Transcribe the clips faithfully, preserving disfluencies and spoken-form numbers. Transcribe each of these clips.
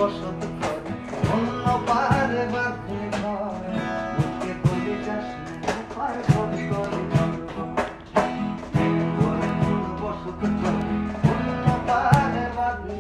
বসত ঘর অন্য পারে বাঁধে ঘর মুখে বলে যাস না পার করি করি বসত ঘর অন্য পারে বাঁধে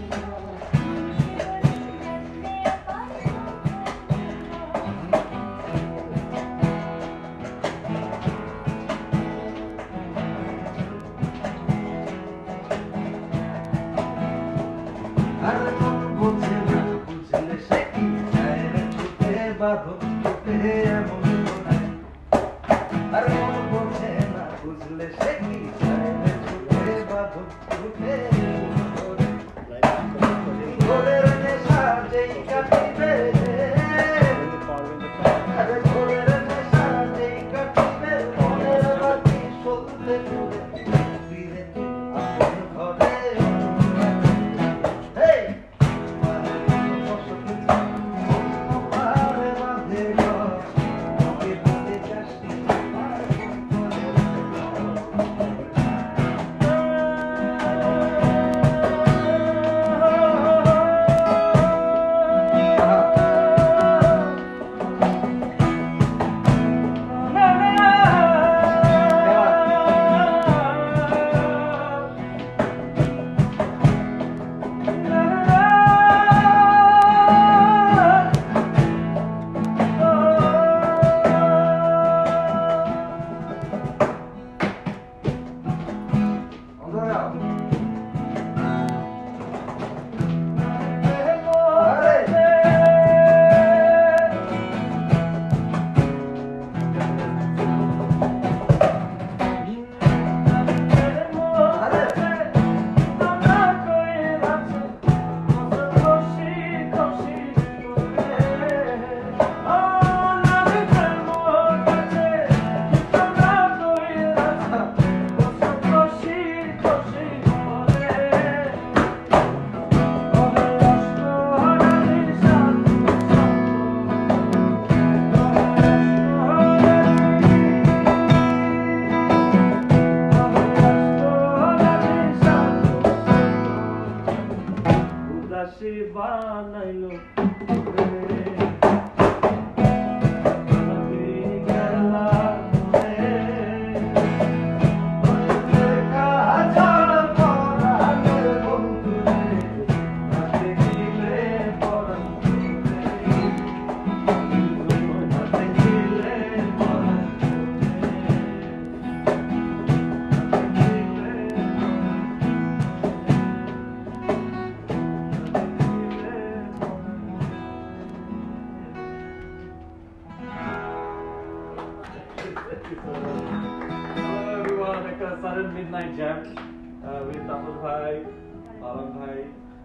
Sudden midnight jam uh, with Tamil Bhai, Alam Bhai,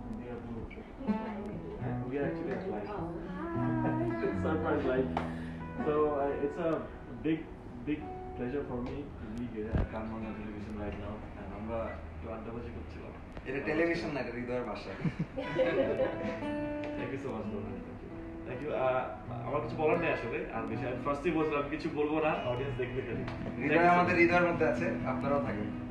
and we are actually at live. It's surprise live. So uh, it's a big, big pleasure for me to be here at KhanHridoy television right now, and I'm going to underway করছিলাম। এটা television না, এটা হৃদয়ের ভাষা। Thank you so much, brother. Thank you. Thank you. আমার কিছু বলার নেই আসলে, আর বেশি ফার্স্টই বলছিলাম কিছু বলবো না, অডিয়েন্স দেখবে খালি। হৃদয় আমাদের হৃদয়ের মধ্যে আছে, আপনারাও থাকবেন।